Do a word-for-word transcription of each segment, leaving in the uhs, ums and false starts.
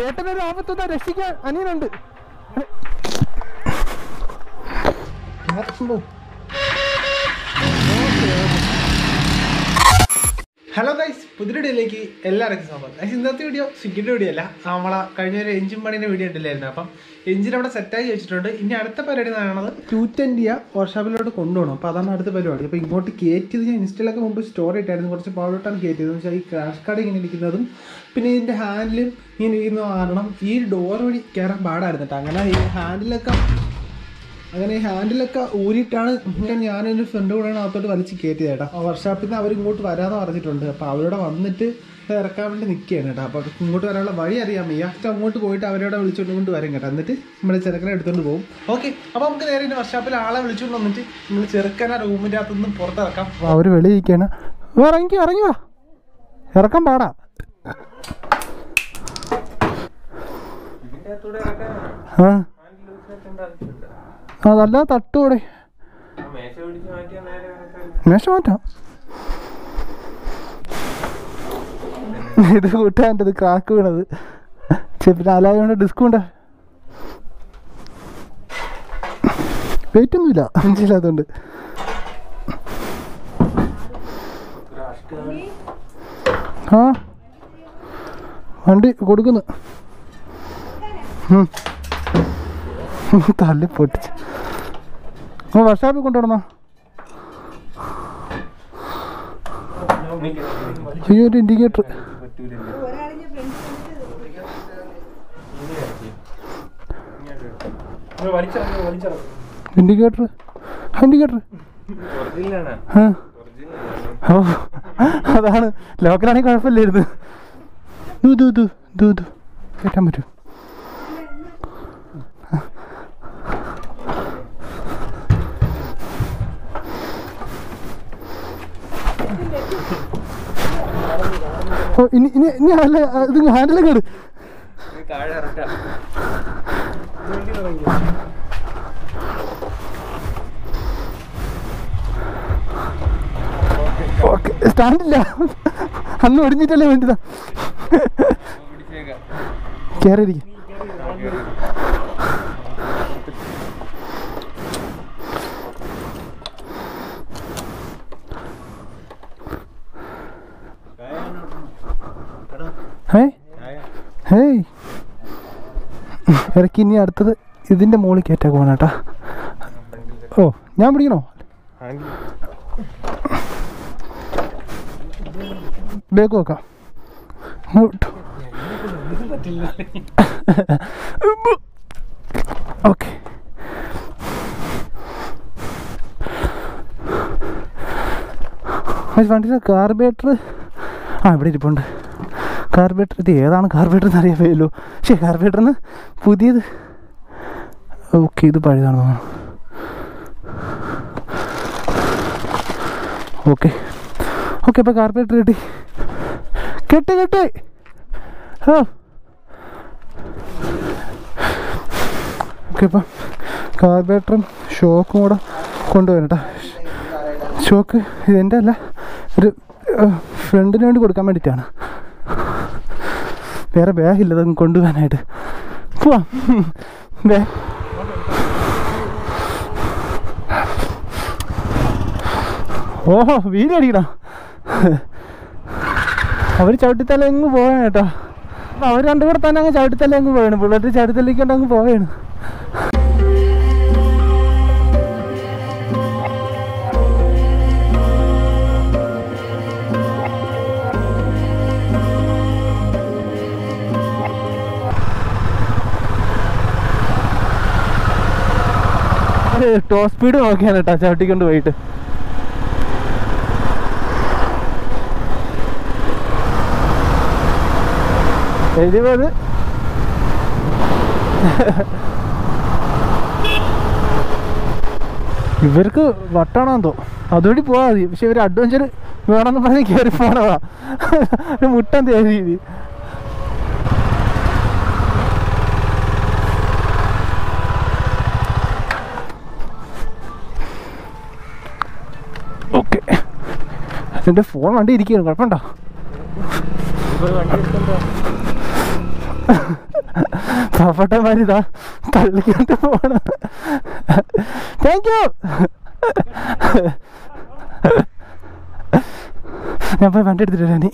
ഏട്ടനൊരു ആപത്തൊന്ന് രക്ഷിക്കാൻ അനിയനുണ്ട്. Hello guys, പുതിയ വീഡിയോയിലേക്ക് എല്ലാവർക്കും സ്വാഗതം. ഗൈസ്, ഇന്നത്തെ വീഡിയോ സ്വിഗ്ഗിൻ്റെ വീഡിയോ അല്ല, നമ്മളെ കഴിഞ്ഞ ഒരു എഞ്ചിൻ പണീൻ്റെ വീഡിയോ ഉണ്ടല്ലായിരുന്നു. അപ്പം എഞ്ചിൻ അവിടെ സെറ്റായി വെച്ചിട്ടുണ്ട്. ഇനി അടുത്ത പരിപാടി കാണുന്നത് ടു ട്വൻറ്റിയ വർക്ക്ഷോപ്പിലോട്ട് കൊണ്ടുപോകണം. അപ്പോൾ അതാണ് അടുത്ത പരിപാടി. അപ്പോൾ ഇങ്ങോട്ട് കയറ്റിയത് ഞാൻ ഇൻസ്റ്റയിലൊക്കെ മുമ്പ് സ്റ്റോറി ഇട്ടായിരുന്നു. കുറച്ച് പാടോട്ടാണ് കയറ്റിയത്. എന്ന് വെച്ചാൽ ഈ ക്രാഷ് കാർഡ് ഇങ്ങനെ ഇരിക്കുന്നതും പിന്നെ ഇതിൻ്റെ ഹാൻഡിലും ഇങ്ങനെ ഇരിക്കുന്നത് കാരണം ഈ ഡോർ വഴി കയറാൻ പാടായിരുന്നു കേട്ടോ. അങ്ങനെ ഈ ഹാൻഡിലൊക്കെ അങ്ങനെ ഈ ഹാൻഡിലൊക്കെ ഊരിയിട്ടാണ് ഞാനൊരു ഫ്രണ്ട് കൂടെയാണ് അകത്തോട്ട് വലിച്ച് കയറ്റിയത് കേട്ടോ. വർക്ക്ഷോപ്പിൽ നിന്ന് അവർ ഇങ്ങോട്ട് വരാമെന്ന് പറഞ്ഞിട്ടുണ്ട്. അപ്പോൾ അവരോടെ വന്നിട്ട് ഇറക്കാൻ വേണ്ടി നിൽക്കുകയാണ് കേട്ടോ. അപ്പോൾ ഇങ്ങോട്ട് വരാനുള്ള വഴി അറിയാൻ വയ്യ. അങ്ങോട്ട് പോയിട്ട് അവരോടെ വിളിച്ചുകൊണ്ട് കൊണ്ട് വരും കേട്ടോ. എന്നിട്ട് നമ്മൾ ചെറുക്കനെ എടുത്തുകൊണ്ട് പോകും. ഓക്കെ, അപ്പോൾ നമുക്ക് നേരെ ഇനി വർക്ക്ഷോപ്പിൽ ആളെ വിളിച്ചുകൊണ്ട് വന്നിട്ട് നമ്മൾ ചെറുക്കനെ റൂമിൻ്റെ അകത്തുനിന്ന് പുറത്തിറക്കാം. അപ്പോൾ അവർ വെളിയിരിക്കുകയാണ്. ഇറങ്ങി ഇറങ്ങി വാ, ഇറക്കാൻ പാടാ. ആ അതല്ല തട്ടൂടെ മേശ മാറ്റാം. ഇത് കൂട്ടാൻ്റെ ക്രാക്ക് വീണത്. പിന്നെ അലായോണ്ട് ഡിസ്ക് ഉണ്ട്. വെയിറ്റ് ഒന്നുമില്ല, അഞ്ചില്ലാത്തതുകൊണ്ട്. ആ വണ്ടി കൊടുക്കുന്നു. തള്ളി പൊട്ടിച്ച് വർക്ക്ഷോപ്പിൽ കൊണ്ടുവിടണോ? ഈ ഒരു ഇൻഡിക്കേറ്റർ ഇൻഡിക്കേറ്റർ ഇൻഡിക്കേറ്റർ ഓ അതാണ്. ലോക്കലാണെങ്കിൽ കുഴപ്പമില്ലായിരുന്നു. ദൂ ദൂ ദൂ ദൂ ദൂ കയറ്റാൻ പറ്റും. ഇനി ഇനി ഇനി അല്ല ഇത് ഹാൻഡിലൊക്കെ ഇട്. ഓക്കെ, സ്റ്റാൻഡില്ല. അന്ന് ഒടിഞ്ഞിട്ടല്ലേ വേണ്ടതാ. കയറിയിരിക്കും. ഹേയ് ഇറക്കി. ഇനി അടുത്തത് ഇതിൻ്റെ മുകളിൽ കയറ്റാൻ പോകണം കേട്ടാ. ഓ ഞാൻ പിടിക്കണോ? ബേക്ക് വെക്കാം. ഓക്കെ, വണ്ടിയുടെ കാർബേറ്റർ ആ ഇവിടെ ഇരിപ്പുണ്ട്. കാർബേറ്റർ ഇത് ഏതാണ് കാർബേറ്റർ എന്ന് അറിയാൻ വയ്യല്ലോ. പക്ഷേ കാർബേറ്ററിന് പുതിയത്. ഓക്കെ, ഇത് പഴയതാണ് തോന്നുന്നു. ഓക്കെ ഓക്കെ അപ്പോൾ കാർബേറ്റർ കിട്ടി. കെട്ടി കെട്ടി ഓ ഓക്കെ. ഇപ്പം കാർബേറ്ററും ഷോക്കും കൂടെ കൊണ്ടുവരണം കേട്ടോ. ഷോക്ക് ഇതെൻ്റെ അല്ല, ഒരു ഫ്രണ്ടിന് വേണ്ടി കൊടുക്കാൻ വേണ്ടിയിട്ടാണ്. വേറെ ബാഗില്ല അതൊന്നും കൊണ്ടുപോകാനായിട്ട്. പോവാം. ബേ ഓഹോ വീട് അടിക്കണോ? അവർ ചവിട്ടിത്തല അങ്ങ് പോവാണ് കേട്ടോ. അവർ രണ്ടും കൂടെ തന്നെ അങ്ങ് ചവിട്ടിത്തല അങ്ങ് പോവാണ്. ബുള്ളറ്റ് ചവിട്ടിത്തല്ലിക്കൊണ്ട് അങ്ങ് പോവാണ്. ടോപ്പ് സ്പീഡ് നോക്കിയാണ് കേട്ടോ ചവിട്ടിക്കൊണ്ട് പോയിട്ട്. എഴുപത് ഇവർക്ക് വട്ടാണെന്ന് തോന്നും. അതുവഴി പോവാ മതി. പക്ഷെ ഇവർ അഡ്വഞ്ചർ വേണമെന്ന് പറഞ്ഞ് കയറി പോണതാ. മുട്ടൻ തേരി. ഓക്കെ, എൻ്റെ ഫോൺ വണ്ടി ഇരിക്കുകയാണ്. കുഴപ്പമുണ്ടോ? പാവപ്പെട്ടമാരിതാ തള്ളിക്കൊണ്ട് പോണം. Thank you. ഞാൻ പോയി വണ്ടി എടുത്തിട്ട് നീ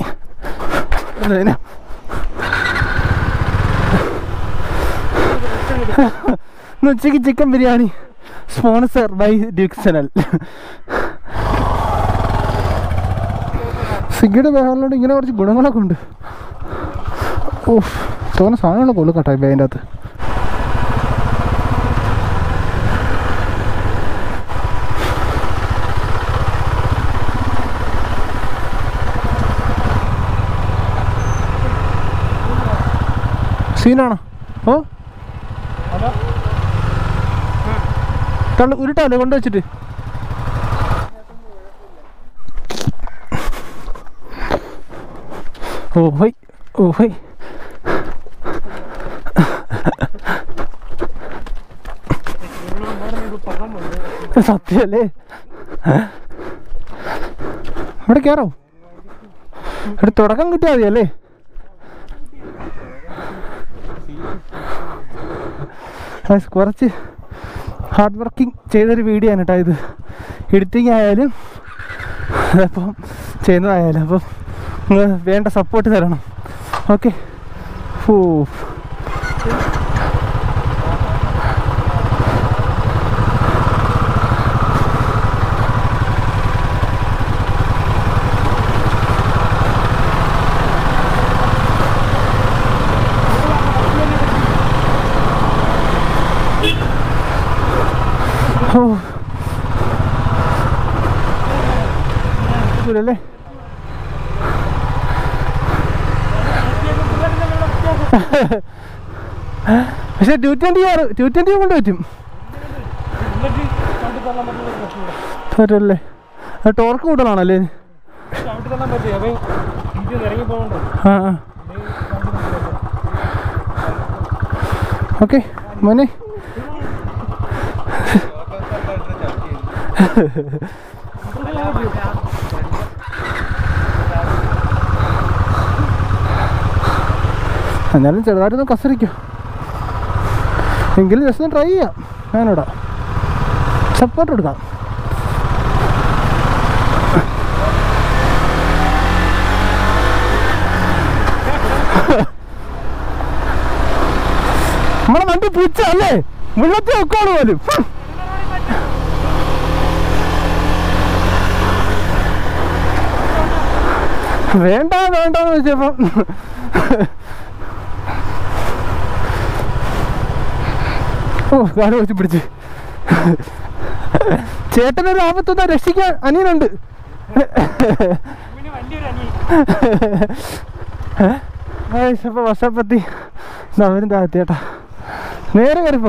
ഉച്ചയ്ക്ക് ചിക്കൻ ബിരിയാണി സ്പോൺസർ ബൈ ഡ്യൂക്സനൽ. സ്വിഗ്ഗിയുടെ ബഹറിനോട് ഇങ്ങനെ കുറച്ച് ഗുണങ്ങളൊക്കെ ഉണ്ട്. ഓഹ് തോന്നുന്ന സാധനങ്ങളൊക്കെ ഉള്ളു കേട്ടോ അതിൻ്റെ അകത്ത്. സീനാണോ? ഓ തള്ളു ഉരുട്ടാലോ കൊണ്ടുവച്ചിട്ട്. ഓ ഹൈ ഓ ഹൈ സത്യല്ലേ? ഇവിടെ കയറോ? ഇവിടെ തുടക്കം കിട്ടിയാൽ മതിയല്ലേ? കുറച്ച് ഹാർഡ് വർക്കിംഗ് ചെയ്തൊരു വീഡിയോ ആണ് കേട്ടോ ഇത്. എഡിറ്റിംഗ് ആയാലും അപ്പം ചെയ്യുന്നതായാലും അപ്പം നിങ്ങൾ വേണ്ട സപ്പോർട്ട് തരണം. ഓക്കെ. ഓ ല്ലേ പക്ഷെ ടു ട്വന്റി ആറ് ടു ട്വന്റി കൊണ്ട് പറ്റും പറ്റല്ലേ? ടോർക്ക് കൂടുതലാണല്ലേ? ആ ഓക്കെ മോനെ. എന്നാലും ചെറുതായിട്ടൊന്ന് കസരിക്കും എങ്കിലും ജസ്റ്റ് ഒന്ന് ട്രൈ ചെയ്യാം. ഞാനിവിടെ സപ്പോർട്ട് കൊടുക്കാം. നമ്മളെ വണ്ടി പൂച്ച അല്ലേ? വെള്ളത്തിൽ വെക്കാണ് പോലും. വേണ്ട വേണ്ടെന്ന് വെച്ചപ്പം ഓ കാല് വെച്ച് പിടിച്ച്. ചേട്ടനൊരു ആപത്തൊന്നും രക്ഷിക്കാൻ അനിയനുണ്ട്. ഇപ്പൊ വർഷപ്പത്തി അവരും താഴ്ത്തിയേട്ടാ നേരെ കയറിപ്പോ.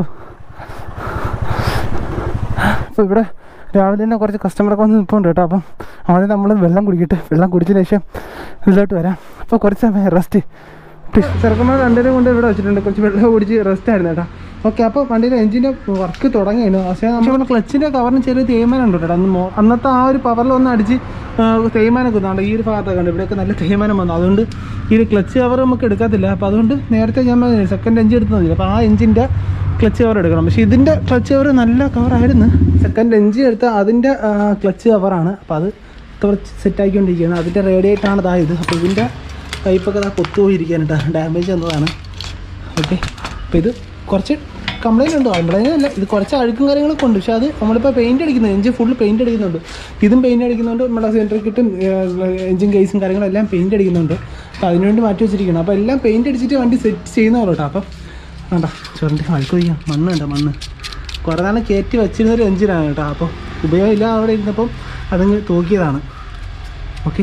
അപ്പോൾ ഇവിടെ രാവിലെ തന്നെ കുറച്ച് കസ്റ്റമറൊക്കെ വന്ന് നിൽപ്പുണ്ട് കേട്ടോ. അപ്പം ആദ്യം നമ്മൾ വെള്ളം കുടിക്കട്ടെ. വെള്ളം കുടിച്ചതിന് ശേഷം ഇതിലോട്ട് വരാം. അപ്പോൾ കുറച്ച് സമയം റെസ്റ്റ്. ചെറുക്കന്മാർ രണ്ടുപേരും കൊണ്ട് ഇവിടെ വെച്ചിട്ടുണ്ട്. കുറച്ച് വെള്ളം കുടിച്ച് റെസ്റ്റ് ആയിരുന്നു കേട്ടോ. ഓക്കെ. അപ്പോൾ വണ്ടിയുടെ എഞ്ചിൻ്റെ വർക്ക് തുടങ്ങിയിരുന്നു. പക്ഷേ നമ്മുടെ ക്ലച്ചിൻ്റെ കവറിന് ചെറിയ തേയ്മാനം ഉണ്ട് കേട്ടോ. അന്ന് അന്നത്തെ ആ ഒരു പവറിൽ ഒന്ന് അടിച്ച് തേയ്മാനമൊക്കെ വന്നുണ്ട്. ഈ ഒരു ഭാഗത്തൊക്കെ ഉണ്ട്. ഇവിടെയൊക്കെ നല്ല തേയ്മാനം വന്നു. അതുകൊണ്ട് ഈ ഒരു ക്ലച്ച് കവർ നമുക്ക് എടുക്കത്തില്ല. അപ്പോൾ അതുകൊണ്ട് നേരത്തെ ഞാൻ സെക്കൻഡ് എഞ്ചിൻ എടുത്ത് നോക്കില്ല. അപ്പോൾ ആ എഞ്ചിൻ്റെ ക്ലച്ച് കവർ എടുക്കണം. പക്ഷേ ഇതിൻ്റെ ക്ലച്ച് കവർ നല്ല കവറായിരുന്നു. സെക്കൻഡ് എഞ്ചിൻ എടുത്ത അതിൻ്റെ ക്ലച്ച് കവറാണ്. അപ്പോൾ അത് കുറച്ച് സെറ്റാക്കിക്കൊണ്ടിരിക്കുകയാണ്. അതിൻ്റെ റേഡിയേറ്റാണ് ഇതായത്. അപ്പോൾ ഇതിൻ്റെ പൈപ്പൊക്കെ ഇതാ കൊത്തുപോയിരിക്കുകയാണ് കേട്ടോ. ഡാമേജ് വന്നതാണ്. ഓക്കെ. അപ്പോൾ ഇത് കുറച്ച് കംപ്ലൈൻറ്റ് ഉണ്ട്. കംപ്ലൈൻറ്റ് അല്ല, ഇത് കുറച്ച് അഴുക്കും കാര്യങ്ങളൊക്കെ ഉണ്ട്. പക്ഷേ അത് നമ്മളിപ്പോൾ പെയിൻറ്റ് അടിക്കുന്നത് എഞ്ചിൻ ഫുള്ള് പെയിൻറ്റ് അടിക്കുന്നുണ്ട്. ഇതും പെയിൻറ്റ് അടിക്കുന്നുണ്ട്. നമ്മുടെ സെൻട്രൽ കിറ്റും എഞ്ചിൻ കേസും കാര്യങ്ങളെല്ലാം പെയിൻറ്റ് അടിക്കുന്നുണ്ട്. അപ്പോൾ അതിനുവേണ്ടി മാറ്റി വെച്ചിരിക്കണം. അപ്പോൾ എല്ലാം പെയിൻറ്റ് അടിച്ചിട്ട് വണ്ടി സെറ്റ് ചെയ്യുന്നവരോ കേട്ടോ. അപ്പം വേണ്ട ചുരണ്ടി അഴുക്ക് വയ്ക്കാം. മണ്ണ് വേണ്ട മണ്ണ് കുറേ നാളെ കയറ്റി വെച്ചിരുന്നൊരു എഞ്ചിനാണ് കേട്ടോ. അപ്പോൾ ഉപയോഗമില്ല അവിടെ ഇരുന്നപ്പം അതങ്ങ് തൂക്കിയതാണ്. ഓക്കെ.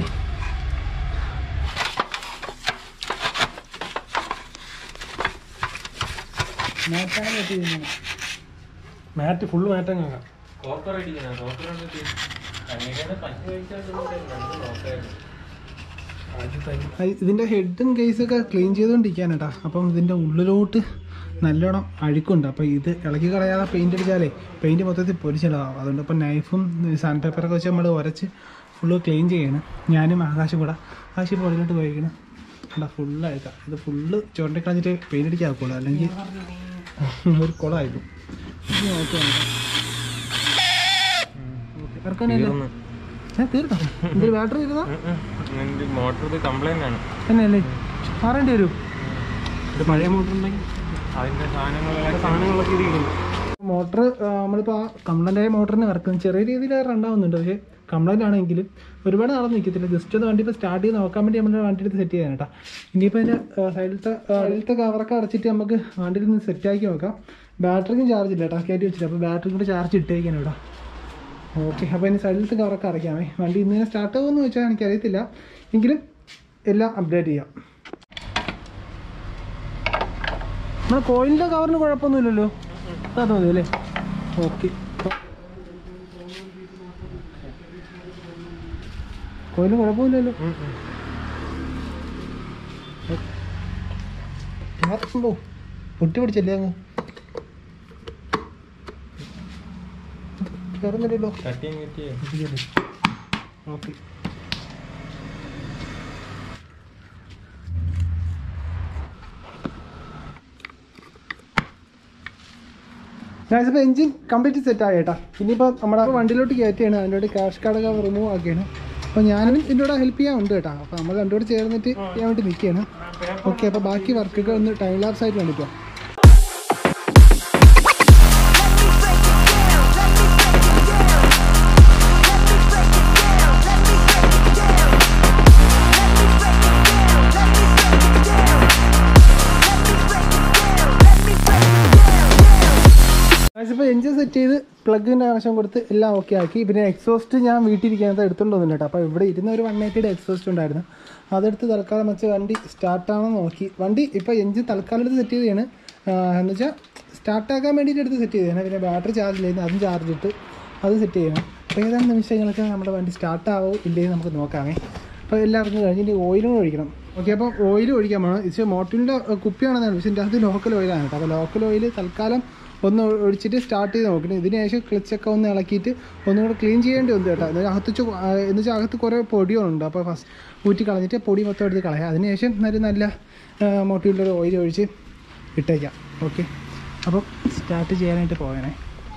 മാറ്റ് ഫുള്ള് മാറ്റങ്ങ ഇതിൻ്റെ ഹെഡും കേസൊക്കെ ക്ലീൻ ചെയ്തുകൊണ്ടിരിക്കുകയാണ് കേട്ടോ. അപ്പം ഇതിൻ്റെ ഉള്ളിലോട്ട് നല്ലോണം അഴുക്കുണ്ട്. അപ്പോൾ ഇത് ഇളക്കി കളയാതെ പെയിൻ്റ് അടിച്ചാലേ പെയിൻറ്റ് മൊത്തത്തിൽ പൊരിച്ചിടാവും. അതുകൊണ്ട് ഇപ്പോൾ നൈഫും സാൻഡ് പേപ്പറൊക്കെ വെച്ച് നമ്മൾ ഉരച്ച് ഫുള്ള് ക്ലീൻ ചെയ്യണം. ഞാനും ആകാശം കൂടെ ആകാശം ഇപ്പോൾ ഉള്ളിലോട്ട് പോയിരിക്കണം. എടാ ഫുള്ളായിരിക്കാം ഇത് ഫുള്ള് ചുരണ്ടി കളഞ്ഞിട്ട് പെയിൻ്റ് അടിക്കാക്കുള്ളൂ അല്ലെങ്കിൽ ഒരു കുളമായിരിക്കും. ഞാൻ തീർന്നോ എന്തൊരു ബാറ്ററി ഇരുന്നോ മോട്ടർ കംപ്ലൈന്റ് ആണ് തന്നെയല്ലേ മാറേണ്ടി വരൂ. ഒരു പഴയ മോട്ടർ ഉണ്ടെങ്കിൽ അതിന്റെ സാധനങ്ങളൊക്കെ ഇരിക്കുന്നു. മോട്ടർ നമ്മളിപ്പോൾ ആ കംപ്ലൈൻ്റ് ആയ മോട്ടറിന് വർക്കും ചെറിയ രീതിയിൽ രണ്ടാവുന്നുണ്ട്. പക്ഷേ കംപ്ലൈൻ്റ് ആണെങ്കിലും ഒരുപാട് നടന്ന് നിൽക്കത്തില്ല. ജസ്റ്റ് ഒന്ന് വണ്ടി ഇപ്പോൾ സ്റ്റാർട്ട് ചെയ്ത് നോക്കാൻ വേണ്ടി നമ്മൾ വണ്ടി എടുത്ത് സെറ്റ് ചെയ്യാൻ കേട്ടോ. ഇനിയിപ്പോൾ അതിൻ്റെ സൈഡിലത്തെ സൈഡിലത്തെ കവറൊക്കെ അടച്ചിട്ട് നമുക്ക് വണ്ടിയിൽ നിന്ന് സെറ്റാക്കി നോക്കാം. ബാറ്ററിക്കും ചാർജ് ഇല്ല കേട്ടോ കയറ്റി വെച്ചിട്ട്. അപ്പോൾ ബാറ്ററി കൂടെ ചാർജ് ഇട്ടേക്കാണ് ഇവിടെ. ഓക്കെ അപ്പോൾ ഇനി സൈഡിലത്തെ കവറൊക്കെ അടയ്ക്കാമേ. വണ്ടി ഇന്ന് സ്റ്റാർട്ട് ആകുമെന്ന് വെച്ചാൽ എനിക്കറിയത്തില്ല, എങ്കിലും എല്ലാം അപ്ഡേറ്റ് ചെയ്യാം. നമ്മൾ കോയിലിൻ്റെ കവറിന് കുഴപ്പമൊന്നുമില്ലല്ലോ, അത് മതി അല്ലേ? ഓക്കെ കോയിലും കുഴപ്പമില്ലല്ലോ. പൊട്ടി പിടിച്ചല്ലേ അങ്ങ് കയറുന്നില്ലല്ലോ. ഓക്കെ ഞാനിപ്പോൾ എൻജിൻ കംപ്ലീറ്റ് സെറ്റ് ആയേട്ടാ. ഇനിയിപ്പോൾ നമ്മുടെ വണ്ടിയിലോട്ട് കയറ്റിയാണ്, അതിൻ്റെ ക്യാഷ് കാർഡൊക്കെ റിമൂവ് ആക്കിയാണ്. അപ്പോൾ ഞാനും ഇതിൻ്റെ കൂടെ ഹെൽപ്പ് ചെയ്യാൻ ഉണ്ട് കേട്ടോ. അപ്പോൾ നമ്മൾ രണ്ടുകൂടെ ചേർന്നിട്ട് ചെയ്യാൻ വേണ്ടി നിൽക്കുകയാണ്. ഓക്കെ അപ്പോൾ ബാക്കി വർക്കൊക്കെ ഒന്ന് ടൈം ലാപ്സ് ആയിട്ട് വേണ്ടിപ്പോൾ. ഇപ്പോൾ എൻജിൻ സെറ്റ് ചെയ്ത് പ്ലഗിൻ്റെ ആവശ്യം കൊടുത്ത് എല്ലാം ഓക്കെ ആക്കി. പിന്നെ എക്സോസ്റ്റ് ഞാൻ വീട്ടിലിരിക്കാനത് എടുത്തുകൊണ്ട് വന്നില്ല കേട്ടോ. അപ്പോൾ ഇവിടെ ഇരുന്ന ഒരു വൺ എയ്റ്റിയുടെ എക്സോസ്റ്റ് ഉണ്ടായിരുന്നു, അതെടുത്ത് തൽക്കാലം വെച്ച് വണ്ടി സ്റ്റാർട്ടാണെന്ന് നോക്കി. വണ്ടി ഇപ്പോൾ എൻജിൻ തൽക്കാലം എടുത്ത് സെറ്റ് ചെയ്തതാണ്, എന്ന് വെച്ചാൽ സ്റ്റാർട്ടാക്കാൻ വേണ്ടിയിട്ട് എടുത്ത് സെറ്റ് ചെയ്തതാണ്. പിന്നെ ബാറ്ററി ചാർജ് ചെയ്യുന്നത് അതും ചാർജ് ഇട്ട് അത് സെറ്റ് ചെയ്യണം. അപ്പോൾ ഏതാണ്ട് നിമിഷങ്ങളൊക്കെ നമ്മുടെ വണ്ടി സ്റ്റാർട്ടാവോ ഇല്ലെങ്കിൽ നമുക്ക് നോക്കാമേ. അപ്പോൾ എല്ലാവർക്കും കഴിഞ്ഞ് ഇനി ഓയിലും ഒഴിക്കണം. ഓക്കെ അപ്പോൾ ഓയിൽ ഒഴിക്കാൻ വേണം. ഇത് മോട്ടറിൻ്റെ കുപ്പിയാണെന്നാണ്, പക്ഷേ ഇതിൻ്റെ അത് ലോക്കൽ ഓയിലാണ് കേട്ടോ. അപ്പോൾ ലോക്കൽ ഓയിൽ തൽക്കാലം ഒന്ന് ഒഴിച്ചിട്ട് സ്റ്റാർട്ട് ചെയ്ത് നോക്കണം. ഇതിന് ശേഷം ക്ലച്ചൊക്കെ ഒന്ന് ഇളക്കിയിട്ട് ഒന്നും കൂടെ ക്ലീൻ ചെയ്യേണ്ടി വന്നു കേട്ടോ. എന്നാൽ അകത്ത് എന്ന് വെച്ചാൽ അകത്ത് കുറേ പൊടികളുണ്ട്. അപ്പോൾ ഫസ്റ്റ് ഊറ്റി കളഞ്ഞിട്ട് പൊടി മൊത്തം എടുത്ത് കളയാം. അതിനുശേഷം നല്ല നല്ല മോട്ടീവിലൊരു ഓയിൽ ഒഴിച്ച് ഇട്ടേക്കാം. ഓക്കെ അപ്പം സ്റ്റാർട്ട് ചെയ്യാനായിട്ട് പോകണേ.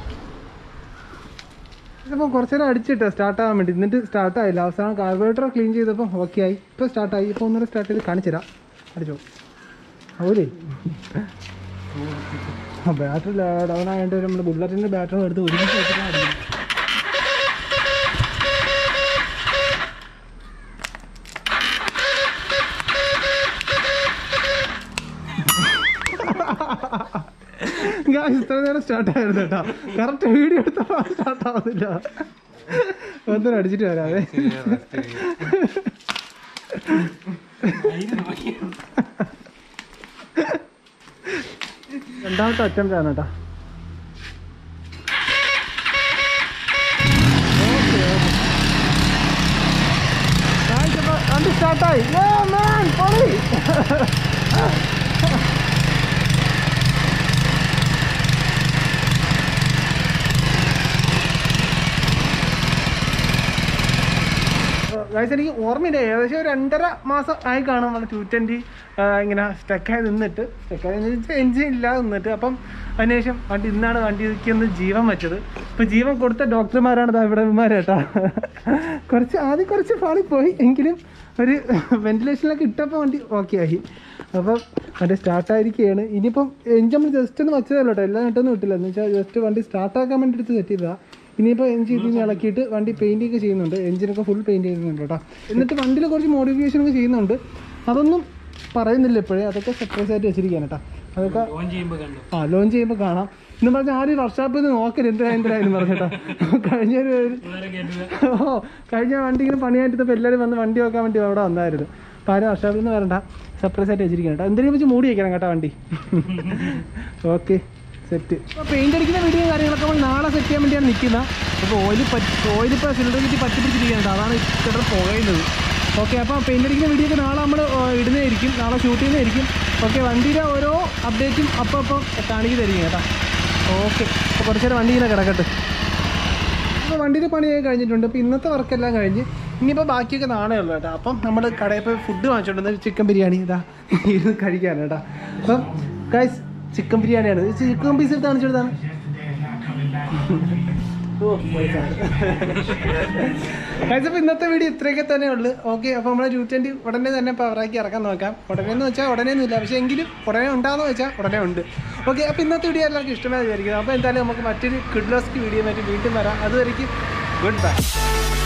ഇതിപ്പോൾ കുറച്ച് നേരം അടിച്ചിട്ട് സ്റ്റാർട്ടാകാൻ വേണ്ടി, എന്നിട്ട് സ്റ്റാർട്ടായില്ല. അവസാനം കാർബറേറ്റർ ക്ലീൻ ചെയ്തപ്പോൾ ഓക്കെ ആയി. ഇപ്പോൾ സ്റ്റാർട്ടായി. ഇപ്പോൾ ഒന്നുകൂടെ സ്റ്റാർട്ട് ചെയ്ത് കാണിച്ചു തരാം. അടിച്ചോ അവരേ ആ ബാറ്ററി ഡൗൺ ആയതുകൊണ്ട് നമ്മൾ ബുള്ളറ്റിൻ്റെ ബാറ്ററി എടുത്ത് ഒരുമിച്ച് വെച്ചിട്ടാണ് അടിക്കുന്നത്. ഇത്ര നേരം സ്റ്റാർട്ടായിരുന്നു കേട്ടോ. കറക്റ്റ് വീഡിയോ എടുത്തപ്പോൾ സ്റ്റാർട്ടാവുന്നില്ല. ഒന്നും അടിച്ചിട്ട് വരാവേ. രണ്ടാമത്തെ അറ്റംപ്റ്റ് ആണ് കേട്ടോ. വണ്ടി സ്റ്റാർട്ടായി. ഗൈസ് എനിക്ക് ഓർമ്മയില്ല, ഏകദേശം ഒരു രണ്ടര മാസം ആയി കാണും നമ്മൾ ടു ട്വൻറ്റി ഇങ്ങനെ സ്റ്റക്കായി നിന്നിട്ട്. സ്റ്റക്കായി നിന്നിട്ട് എൻജിൻ ഇല്ലാതെ നിന്നിട്ട്. അപ്പം അതിനുശേഷം വണ്ടി ഇന്നാണ് വണ്ടിക്ക് ഒന്ന് ജീവൻ വെച്ചത്. ഇപ്പോൾ ജീവൻ കൊടുത്ത ഡോക്ടർമാരാണ് ഇവിടെ കേട്ടോ. കുറച്ച് ആദ്യം കുറച്ച് പാളിപ്പോയി, എങ്കിലും ഒരു വെന്റിലേഷനിലൊക്കെ ഇട്ടപ്പോൾ വണ്ടി ഓക്കെ ആയി. അപ്പം വണ്ടി സ്റ്റാർട്ടായിരിക്കുകയാണ്. ഇനിയിപ്പം എൻജിൻ നമ്മൾ ജസ്റ്റ് ഒന്ന് വെച്ചതല്ലോ കേട്ടോ, എല്ലാം ഇട്ടൊന്നും കിട്ടില്ല. എന്ന് വെച്ചാൽ ജസ്റ്റ് വണ്ടി സ്റ്റാർട്ടാക്കാൻ വേണ്ടി എടുത്ത് സെറ്റ് ചെയ്തതാണ്. ഇനിയിപ്പോൾ എൻജിൻ ഇതിന് ഇളക്കിയിട്ട് വണ്ടി പെയിൻറ്റിങ് ചെയ്യുന്നുണ്ട്. എൻജിനൊക്കെ ഫുൾ പെയിൻറ്റ് ചെയ്യുന്നുണ്ട് കേട്ടോ. എന്നിട്ട് വണ്ടിയിൽ കുറച്ച് മോഡിഫിക്കേഷനൊക്കെ ചെയ്യുന്നുണ്ട്. അതൊന്നും പറയുന്നില്ല ഇപ്പോഴേ, അതൊക്കെ സർപ്രൈസ് ആയിട്ട് വെച്ചിരിക്കുകയാണ് കേട്ടോ. അതൊക്കെ ആ ലോഞ്ച് ചെയ്യുമ്പോൾ കാണാം. എന്ന് പറഞ്ഞാൽ ആരും വർക്ക്ഷോപ്പിൽ നിന്ന് നോക്കരുത് എന്തിനാ എന്തിനായിരുന്നു പറഞ്ഞേട്ടാ. കഴിഞ്ഞ ഒരു ഓ കഴിഞ്ഞ വണ്ടി ഇങ്ങനെ പണിയായിട്ടിപ്പോൾ എല്ലാവരും വന്ന് വണ്ടി നോക്കാൻ വേണ്ടി അവിടെ വന്നായിരുന്നു. അപ്പോൾ ആരും വർക്ക്ഷോപ്പിൽ നിന്ന് വരണ്ട, സർപ്രൈസ് ആയിട്ട് വെച്ചിരിക്കുകയാണ് കേട്ടോ. എന്തെങ്കിലും വെച്ച് മൂടി വയ്ക്കണം കേട്ടോ വണ്ടി. Okay set. അപ്പോൾ പെയിൻ്റ് അടിക്കുന്ന വീഡിയോ കാര്യങ്ങളൊക്കെ നമ്മൾ നാളെ സെറ്റ് ചെയ്യാൻ വേണ്ടിയാണ് നിൽക്കുന്നത്. അപ്പോൾ ഓയിൽ പറ്റി ഓയിലിപ്പോൾ സിലിണ്ടർ കിട്ടി പറ്റി പിടിച്ചിരിക്കുന്നുണ്ട്, അതാണ് ഇത്ര പുകയുന്നത്. ഓക്കെ അപ്പോൾ പെയിൻ്റ് അടിക്കുന്ന വീഡിയോ ഒക്കെ നാളെ നമ്മൾ ഇടുന്നതായിരിക്കും, നാളെ ഷൂട്ട് ചെയ്യുന്നതായിരിക്കും. ഓക്കെ വണ്ടിയുടെ ഓരോ അപ്ഡേറ്റും അപ്പം അപ്പം കാണിക്കുന്നതായിരിക്കും കേട്ടോ. ഓക്കെ അപ്പോൾ കുറച്ച് നേരം വണ്ടി ഇങ്ങനെ കിടക്കട്ടെ. അപ്പോൾ വണ്ടിയുടെ പണിയൊക്കെ കഴിഞ്ഞിട്ടുണ്ട്. അപ്പോൾ ഇന്നത്തെ വർക്കെല്ലാം കഴിഞ്ഞ് ഇനിയിപ്പോൾ ബാക്കിയൊക്കെ നാളെ ഉള്ളൂ കേട്ടോ. അപ്പം നമ്മൾ കടയിൽ പോയി ഫുഡ് വാങ്ങിച്ചോണ്ട് ചിക്കൻ ബിരിയാണി ഇതാ ഇരുന്ന് കഴിക്കാൻ കേട്ടോ. അപ്പം ഗൈസ് ചിക്കൻ ബിരിയാണിയാണ്. ചിക്കൻ പീസ് എടുത്ത് കാണിച്ചെടുത്താണ്. ഗൈസ് അപ്പോൾ ഇന്നത്തെ വീഡിയോ ഇത്രയൊക്കെ തന്നെ ഉള്ളു. ഓക്കെ, അപ്പോൾ നമ്മളെ ടു ട്വൻറ്റി ഉടനെ തന്നെ പവറാക്കി ഇറക്കാൻ നോക്കാം. ഉടനെ എന്ന് വെച്ചാൽ ഉടനെ ഒന്നുമില്ല, പക്ഷേ എങ്കിലും ഉടനെ ഉണ്ടാകുന്ന വെച്ചാൽ ഉടനെ ഉണ്ട്. ഓക്കെ, അപ്പോൾ ഇന്നത്തെ വീഡിയോ എല്ലാവർക്കും ഇഷ്ടമായി വിചാരിക്കുന്നത്. അപ്പോൾ എന്തായാലും നമുക്ക് മറ്റൊരു ഗുഡ് ലോസ്ക് വീഡിയോ ആയിട്ട് വീണ്ടും വരാം. അതുവരെയ്ക്കും ഗുഡ് ബൈ.